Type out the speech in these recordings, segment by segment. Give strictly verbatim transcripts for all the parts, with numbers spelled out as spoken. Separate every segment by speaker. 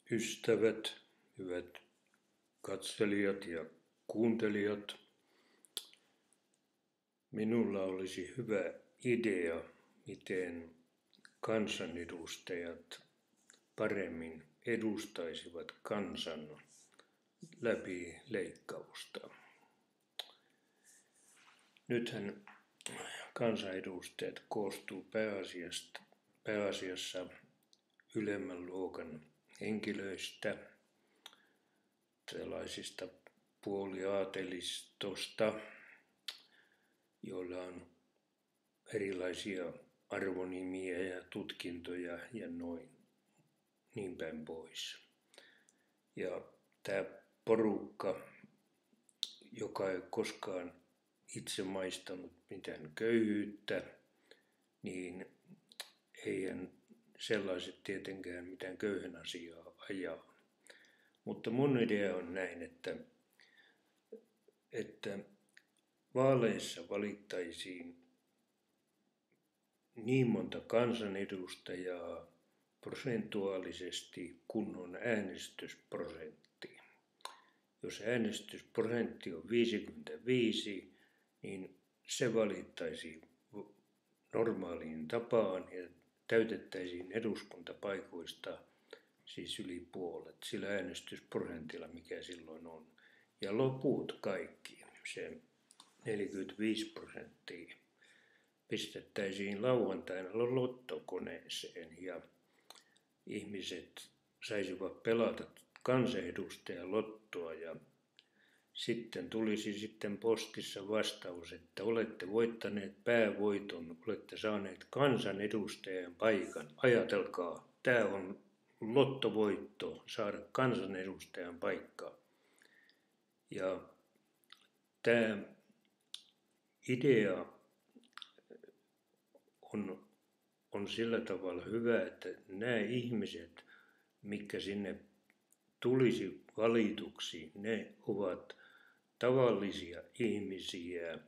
Speaker 1: Ystävät, hyvät katselijat ja kuuntelijat, minulla olisi hyvä idea, miten kansanedustajat paremmin edustaisivat kansan läpi leikkausta. Nythän kansanedustajat koostuu pääasiassa, pääasiassa ylemmän luokan henkilöistä, sellaisista puoliaatelistosta, joilla on erilaisia arvonimiä ja tutkintoja ja noin niin päin pois. Ja tämä porukka, joka ei koskaan itse maistanut mitään köyhyyttä, niin eihän sellaiset tietenkään mitään köyhän asiaa ajaa. Mutta mun idea on näin, että, että vaaleissa valittaisiin niin monta kansanedustajaa prosentuaalisesti, kun on äänestysprosentti. Jos äänestysprosentti on viisikymmentäviisi, niin se valittaisiin normaaliin tapaan ja täytettäisiin eduskuntapaikoista siis yli puolet sillä äänestysprosentilla, mikä silloin on. Ja loput kaikki, se neljäkymmentäviisi prosenttia, pistettäisiin lauantaina lottokoneeseen ja ihmiset saisivat pelata kansanedustajan lottoa ja sitten tulisi sitten postissa vastaus, että olette voittaneet päävoiton, olette saaneet kansanedustajan paikan. Ajatelkaa, tämä on lottovoitto, saada kansanedustajan paikkaa. Ja tämä idea on, on sillä tavalla hyvä, että nämä ihmiset, mitkä sinne tulisi valituksi, ne ovat tavallisia ihmisiä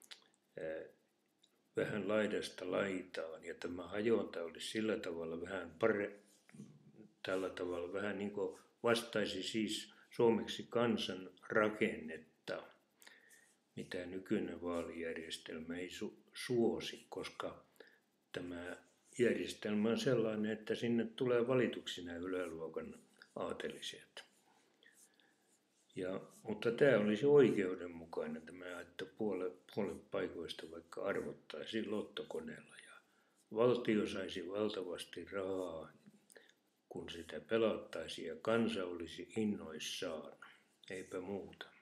Speaker 1: vähän laidasta laitaan. Ja tämä hajonta olisi sillä tavalla vähän pare, tällä tavalla vähän niin kuin vastaisi siis suomeksi kansan rakennetta, mitä nykyinen vaalijärjestelmä ei su- suosi, koska tämä järjestelmä on sellainen, että sinne tulee valituksi nämä yläluokan aateliset. Ja, mutta tämä olisi oikeudenmukainen, tämä, että puolet, puolet paikoista vaikka arvottaisiin lottokoneella ja valtio saisi valtavasti rahaa, kun sitä pelattaisiin ja kansa olisi innoissaan, eipä muuta.